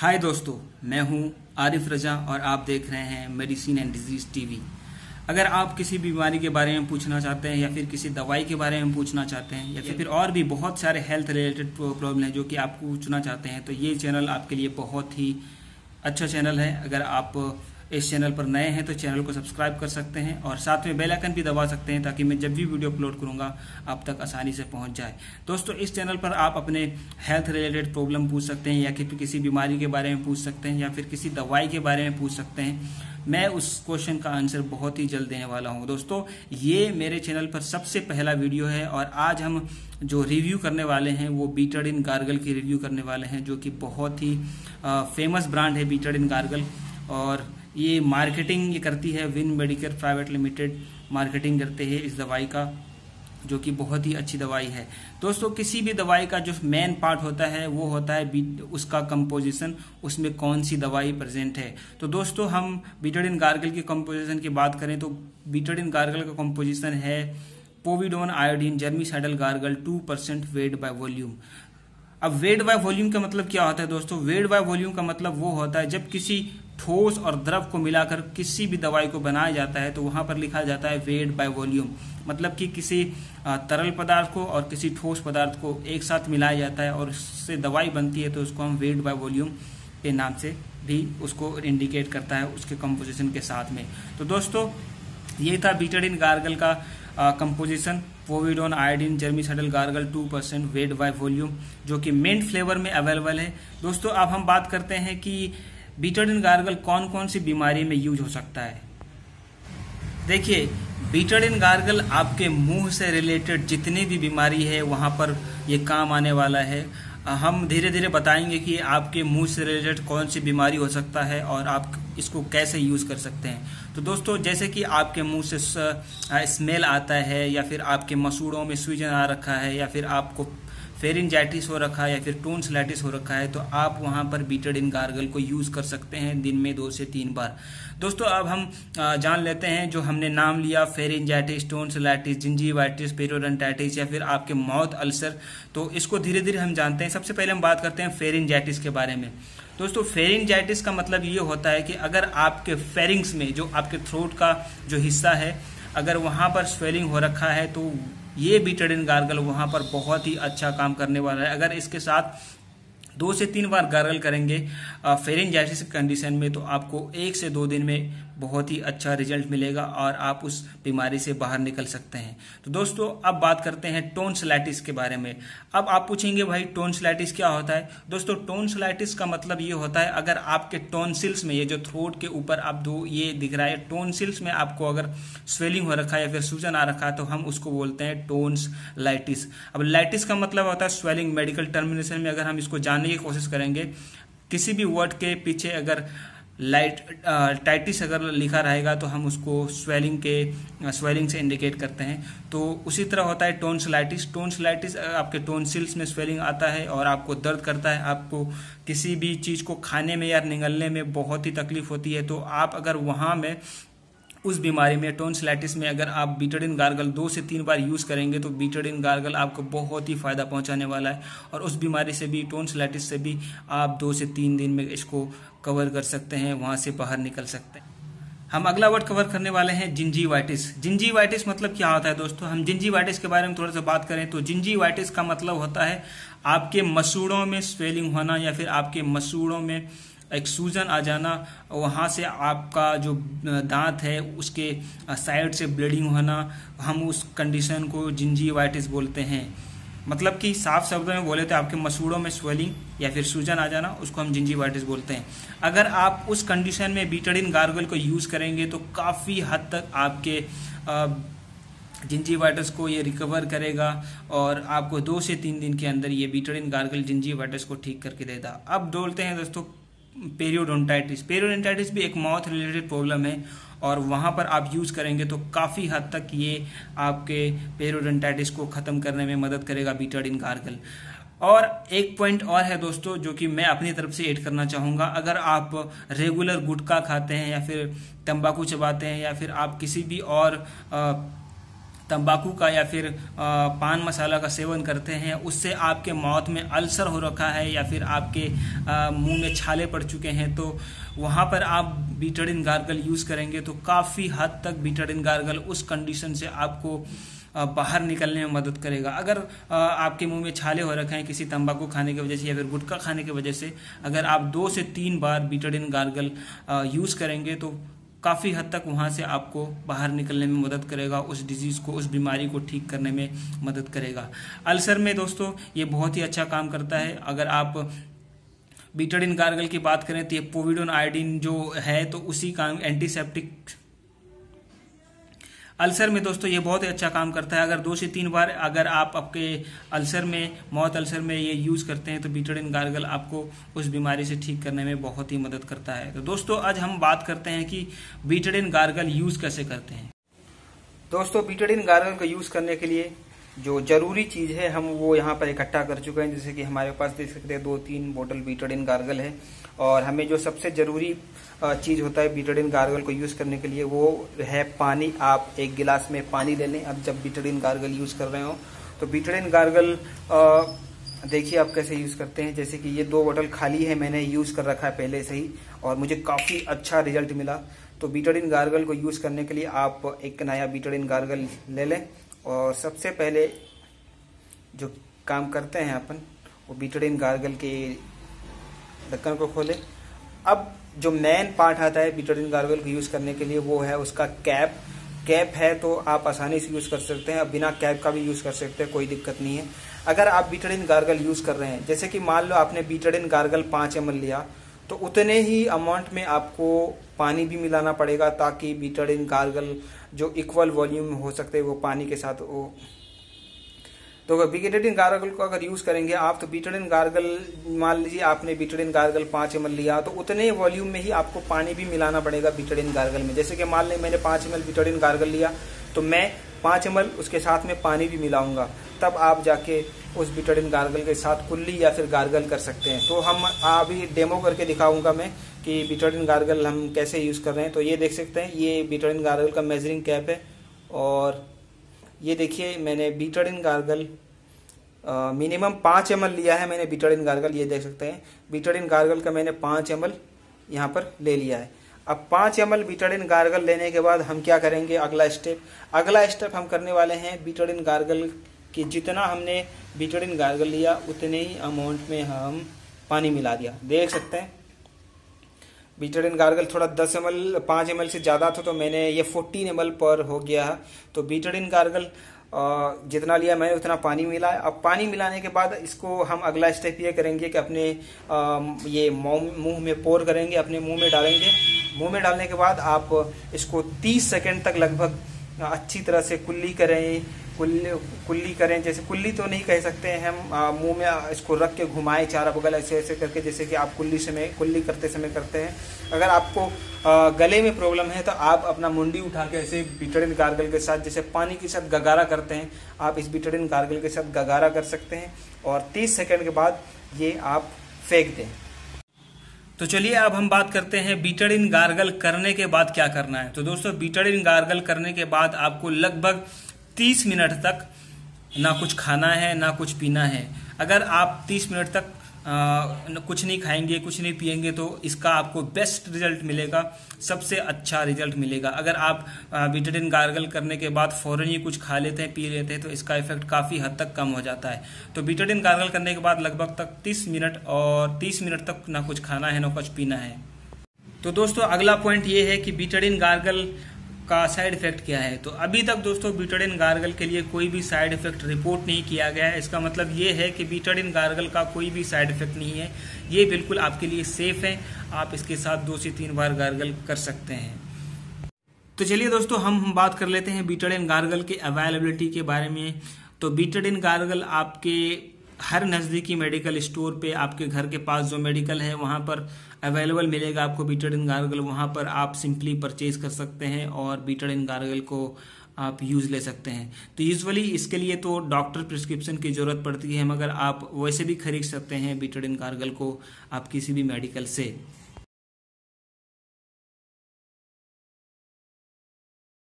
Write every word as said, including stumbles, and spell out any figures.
हाय दोस्तों, मैं हूं आरिफ रजा और आप देख रहे हैं मेडिसिन एंड डिजीज टीवी। अगर आप किसी बीमारी के बारे में पूछना चाहते हैं या फिर किसी दवाई के बारे में पूछना चाहते हैं या फिर और भी बहुत सारे हेल्थ रिलेटेड प्रॉब्लम हैं जो कि आप पूछना चाहते हैं, तो ये चैनल आपके लिए बहुत ही अच्छा चैनल है। अगर आप इस चैनल पर नए हैं तो चैनल को सब्सक्राइब कर सकते हैं और साथ में बेल आइकन भी दबा सकते हैं ताकि मैं जब भी वीडियो अपलोड करूंगा आप तक आसानी से पहुंच जाए। दोस्तों, इस चैनल पर आप अपने हेल्थ रिलेटेड प्रॉब्लम पूछ सकते हैं या कि किसी बीमारी के बारे में पूछ सकते हैं या फिर किसी दवाई के बारे में पूछ सकते हैं। मैं उस क्वेश्चन का आंसर बहुत ही जल्द देने वाला हूं। दोस्तों, ये मेरे चैनल पर सबसे पहला वीडियो है और आज हम जो रिव्यू करने वाले हैं वो बीटाडिन गार्गल की रिव्यू करने वाले हैं, जो कि बहुत ही फेमस ब्रांड है बीटाडिन गार्गल। और ये मार्केटिंग ये करती है Win Medicare private limited, marketing करते हैं इस दवाई का, जो कि बहुत ही अच्छी दवाई है। दोस्तों, किसी भी दवाई का जो मेन पार्ट होता है वो होता है उसका कंपोजिशन, उसमें कौन सी दवाई प्रेजेंट है। तो दोस्तों, हम बीटाडिन गार्गल की कंपोजिशन की बात करें तो बीटाडिन गार्गल का कंपोजिशन है povidone iodine germicidal gargle two percent weight by volume. अब वेट बाय वॉल्यूम का मतलब क्या होता है दोस्तों? वेट बाय वॉल्यूम का मतलब वो होता है जब किसी ठोस और द्रव को मिलाकर किसी भी दवाई को बनाया जाता है तो वहां पर लिखा जाता है वेट बाय वॉल्यूम। मतलब कि किसी तरल पदार्थ को और किसी ठोस पदार्थ को एक साथ मिलाया जाता है और उससे दवाई बनती है, तो उसको हम वेट बाय वॉल्यूम के नाम से भी उसको इंडिकेट करता है उसके कंपोजिशन के साथ में। तो दोस्तों, ये था बीटाडिन गार्गल का composition povidone iodine germicidal gargle two percent weight by volume, जो कि मिंट फ्लेवर में अवेलेबल है। दोस्तों, अब हम बात करते हैं कि बीटाडिन गार्गल कौन कौन सी बीमारी में यूज हो सकता है। देखिए, बीटाडिन गार्गल आपके मुंह से रिलेटेड जितनी भी बीमारी है वहां पर ये काम आने वाला है। हम धीरे धीरे बताएंगे कि आपके मुंह से रिलेटेड कौन सी बीमारी हो सकता है और आप इसको कैसे यूज कर सकते हैं। तो दोस्तों, जैसे कि आपके मुंह से स्मेल आता है या फिर आपके मसूड़ों में सूजन आ रखा है या फिर आपको फेरिंजाइटिस हो रखा है या फिर टोन्सिलाइटिस हो रखा है, तो आप वहां पर बीटाडिन गार्गल को यूज कर सकते हैं दिन में दो से तीन बार। दोस्तों, अब हम जान लेते हैं जो हमने नाम लिया फेरिंजाइटिस, टोन्सिलाइटिस, जिंजीवाइटिस, पेरियोडोंटाइटिस या फिर आपके माउथ अल्सर, तो इसको धीरे धीरे हम जानते हैं। सबसे पहले हम बात करते हैं फेरिंजाइटिस के बारे में। दोस्तों, फेरिंजाइटिस का मतलब ये होता है कि अगर आपके फेरिंग्स में जो आपके थ्रोट का जो हिस्सा है अगर वहां पर स्वेलिंग हो रखा है तो ये बीटाडिन गार्गल वहां पर बहुत ही अच्छा काम करने वाला है। अगर इसके साथ दो से तीन बार गार्गल करेंगे फेरिंजाइटिस कंडीशन में तो आपको एक से दो दिन में बहुत ही अच्छा रिजल्ट मिलेगा और आप उस बीमारी से बाहर निकल सकते हैं। तो दोस्तों, अब बात करते हैं टोन्सिलाइटिस के बारे में। अब आप पूछेंगे भाई टोन्सिलाइटिस क्या होता है? दोस्तों, टोन्सिलाइटिस का मतलब ये होता है अगर आपके टोन्सिल्स में, ये जो थ्रोट के ऊपर आप दो ये दिख रहा है, टोन्सिल्स में आपको अगर स्वेलिंग हो रखा है या फिर सूजन आ रखा है तो हम उसको बोलते हैं टोन्सिलाइटिस। अब लाइटिस का मतलब होता है स्वेलिंग। मेडिकल टर्मिनेशन में अगर हम इसको जानने की कोशिश करेंगे, किसी भी वर्ड के पीछे अगर लाइट टाइटिस अगर लिखा रहेगा तो हम उसको स्वेलिंग के स्वेलिंग से इंडिकेट करते हैं। तो उसी तरह होता है टोन्सिलाइटिस। टोन्सिलाइटिस आपके टोन्सिल्स में स्वेलिंग आता है और आपको दर्द करता है, आपको किसी भी चीज़ को खाने में या निगलने में बहुत ही तकलीफ होती है, तो आप अगर वहाँ में उस बीमारी में टोन्सिलाइटिस में अगर आप बीटाडिन गार्गल दो से तीन बार यूज़ करेंगे तो बीटाडिन गार्गल आपको बहुत ही फ़ायदा पहुंचाने वाला है और उस बीमारी से भी, टोन्सिलाइटिस से भी आप दो से तीन दिन में इसको कवर कर सकते हैं, वहां से बाहर निकल सकते हैं। हम अगला वर्ड कवर करने वाले हैं जिंजीवाइटिस। जिंजीवाइटिस मतलब क्या होता है दोस्तों? हम जिंजीवाइटिस के बारे में थोड़ा सा बात करें तो जिंजीवाइटिस का मतलब होता है आपके मसूड़ों में स्वेलिंग होना या फिर आपके मसूड़ों में एक सूजन आ जाना, वहाँ से आपका जो दांत है उसके साइड से ब्लीडिंग होना, हम उस कंडीशन को जिंजीवाइटिस बोलते हैं। मतलब कि साफ शब्दों में बोले तो आपके मसूड़ों में स्वेलिंग या फिर सूजन आ जाना, उसको हम जिंजीवाइटिस बोलते हैं। अगर आप उस कंडीशन में बीटाडिन गार्गल को यूज़ करेंगे तो काफ़ी हद तक आपके जिंजीवाइटिस को ये रिकवर करेगा और आपको दो से तीन दिन के अंदर ये बीटाडिन गार्गल जिंजीवाइटिस को ठीक करके देगा। अब बोलते हैं दोस्तों पेरियोडोंटाइटिस। पेरियोडोंटाइटिस भी एक माउथ रिलेटेड प्रॉब्लम है और वहाँ पर आप यूज़ करेंगे तो काफ़ी हद तक ये आपके पेरियोडोंटाइटिस को ख़त्म करने में मदद करेगा बीटाडिन गार्गल। और एक पॉइंट और है दोस्तों जो कि मैं अपनी तरफ से ऐड करना चाहूँगा। अगर आप रेगुलर गुटखा खाते हैं या फिर तंबाकू चबाते हैं या फिर आप किसी भी और आ, तंबाकू का या फिर पान मसाला का सेवन करते हैं, उससे आपके माउथ में अल्सर हो रखा है या फिर आपके मुंह में छाले पड़ चुके हैं, तो वहाँ पर आप बीटाडीन गार्गल यूज़ करेंगे तो काफ़ी हद तक बीटाडीन गार्गल उस कंडीशन से आपको बाहर निकलने में मदद करेगा। अगर आपके मुंह में छाले हो रखे हैं किसी तंबाकू खाने की वजह से या फिर गुटखा खाने की वजह से, अगर आप दो से तीन बार बीटाडीन गार्गल यूज़ करेंगे तो काफ़ी हद तक वहाँ से आपको बाहर निकलने में मदद करेगा, उस डिजीज़ को, उस बीमारी को ठीक करने में मदद करेगा। अल्सर में दोस्तों ये बहुत ही अच्छा काम करता है। अगर आप बीटाडीन गार्गल की बात करें तो ये पोविडोन आयोडीन जो है तो उसी का एंटीसेप्टिक अल्सर में दोस्तों ये बहुत ही अच्छा काम करता है। अगर दो से तीन बार अगर आप आपके अल्सर में, माउथ अल्सर में ये यूज़ करते हैं तो बीटाडीन गार्गल आपको उस बीमारी से ठीक करने में बहुत ही मदद करता है। तो दोस्तों आज हम बात करते हैं कि बीटाडीन गार्गल यूज़ कैसे करते हैं। दोस्तों बीटाडीन गार्गल को यूज़ करने के लिए जो जरूरी चीज़ है हम वो यहाँ पर इकट्ठा कर चुके हैं। जैसे कि हमारे पास देख सकते हैं दो तीन बोतल बीटाडीन गार्गल है, और हमें जो सबसे ज़रूरी चीज़ होता है बीटाडीन गार्गल को यूज़ करने के लिए वो है पानी। आप एक गिलास में पानी ले लें अब जब बीटाडीन गार्गल यूज़ कर रहे हो। तो बीटाडीन गार्गल देखिए आप कैसे यूज़ करते हैं। जैसे कि ये दो बोतल खाली है, मैंने यूज़ कर रखा है पहले से ही और मुझे काफ़ी अच्छा रिजल्ट मिला। तो बीटाडीन गार्गल को यूज़ करने के लिए आप एक नया बीटाडीन गार्गल ले लें, और सबसे पहले जो काम करते हैं अपन वो बीटाडीन गार्गल के ढक्कन को खोलें। अब जो मेन पार्ट आता है बीटाडीन गार्गल को यूज़ करने के लिए वो है उसका कैप। कैप है तो आप आसानी से यूज़ कर सकते हैं, अब बिना कैप का भी यूज़ कर सकते हैं, कोई दिक्कत नहीं है। अगर आप बीटाडीन गार्गल यूज़ कर रहे हैं, जैसे कि मान लो आपने बीटाडीन गार्गल पाँच एम एल लिया, तो उतने ही अमाउंट में आपको पानी भी मिलाना पड़ेगा ताकि बीटाडीन गार्गल जो इक्वल वॉल्यूम में हो सकते हैं वो पानी के साथ वो। तो बीटाडीन गार्गल को अगर यूज़ करेंगे आप तो बीटाडीन गार्गल मान लीजिए आपने बीटाडीन गार्गल पाँच एम एल लिया तो उतने वॉल्यूम में ही आपको पानी भी मिलाना पड़ेगा बीटाडीन गार्गल में। जैसे कि मान लें मैंने पाँच एम एल बीटाडीन गार्गल लिया तो मैं पाँच एम एल उसके साथ में पानी भी मिलाऊंगा, तब आप जाके उस बीटाडीन गार्गल के साथ कुल्ली या फिर गार्गल कर सकते हैं। तो हम अभी डेमो करके दिखाऊंगा मैं कि बीटाडीन गार्गल हम कैसे यूज़ कर रहे हैं। तो ये देख सकते हैं ये बीटाडीन गार्गल का मेजरिंग कैप है, और ये देखिए मैंने बीटाडीन गार्गल मिनिमम पाँच एम एल लिया है मैंने बीटाडीन गार्गल। ये देख सकते हैं बीटाडीन गार्गल का मैंने पाँच एम एल यहाँ पर ले लिया है। अब पाँच एम एल बीटाडीन गार्गल लेने के बाद हम क्या करेंगे, अगला स्टेप अगला स्टेप हम करने वाले हैं बीटाडीन गार्गल कि जितना हमने बीटाडीन गार्गल लिया उतने ही अमाउंट में हम पानी मिला दिया। देख सकते हैं बीटाडीन गार्गल थोड़ा दस एम एल पाँच एम एल से ज़्यादा था तो मैंने ये फोर्टीन एम एल पर हो गया है। तो बीटाडीन गार्गल जितना लिया मैंने उतना पानी मिलाया। अब पानी मिलाने के बाद इसको हम अगला स्टेप ये करेंगे कि अपने ये मुंह में पोर करेंगे, अपने मुंह में डालेंगे। मुंह में डालने के बाद आप इसको तीस सेकंड तक लगभग अच्छी तरह से कुल्ली करें कुल्ली कुल्ली करें जैसे कुल्ली तो नहीं कह सकते हैं हम, मुंह में इसको रख के घुमाएं चारों बगल ऐसे ऐसे करके, जैसे कि आप कुल्ली समय कुल्ली करते समय करते हैं। अगर आपको आ, गले में प्रॉब्लम है तो आप अपना मुंडी उठा के ऐसे बीटाडीन गार्गल के साथ जैसे पानी के साथ गगारा करते हैं, आप इस बीटाडीन गार्गल के साथ गगारा कर सकते हैं और तीस सेकंड के बाद ये आप फेंक दें। तो चलिए अब हम बात करते हैं बीटाडीन गार्गल करने के बाद क्या करना है। तो दोस्तों बीटाडीन गार्गल करने के बाद आपको लगभग तीस मिनट तक ना कुछ खाना है ना कुछ पीना है। अगर आप तीस मिनट तक आ, कुछ नहीं खाएंगे कुछ नहीं पिएंगे तो इसका आपको बेस्ट रिजल्ट मिलेगा, सबसे अच्छा रिजल्ट मिलेगा। अगर आप बीटाडीन गार्गल करने के बाद फौरन ही कुछ खा लेते हैं पी लेते हैं तो इसका इफेक्ट काफ़ी हद तक कम हो जाता है। तो बीटाडीन गार्गल करने के बाद लगभग तक तीस मिनट और तीस मिनट तक ना कुछ खाना है ना कुछ पीना है। तो दोस्तों अगला पॉइंट ये है कि बीटाडीन गार्गल का साइड इफेक्ट क्या है। तो अभी तक दोस्तों बीटाडीन गार्गल के लिए कोई भी साइड इफेक्ट रिपोर्ट नहीं किया गया है। इसका मतलब ये है कि बीटाडीन गार्गल का कोई भी साइड इफेक्ट नहीं है, ये बिल्कुल आपके लिए सेफ है। आप इसके साथ दो से तीन बार गार्गल कर सकते हैं। तो चलिए दोस्तों हम बात कर लेते हैं बीटाडीन गार्गल के अवेलेबिलिटी के बारे में। तो बीटाडीन गार्गल आपके हर नज़दीकी मेडिकल स्टोर पे, आपके घर के पास जो मेडिकल है वहाँ पर अवेलेबल मिलेगा आपको बीटाडीन गार्गल। वहाँ पर आप सिंपली परचेज कर सकते हैं और बीटाडीन गार्गल को आप यूज़ ले सकते हैं। तो यूजुअली इसके लिए तो डॉक्टर प्रिस्क्रिप्शन की ज़रूरत पड़ती है, मगर आप वैसे भी खरीद सकते हैं बीटाडीन गार्गल को आप किसी भी मेडिकल से।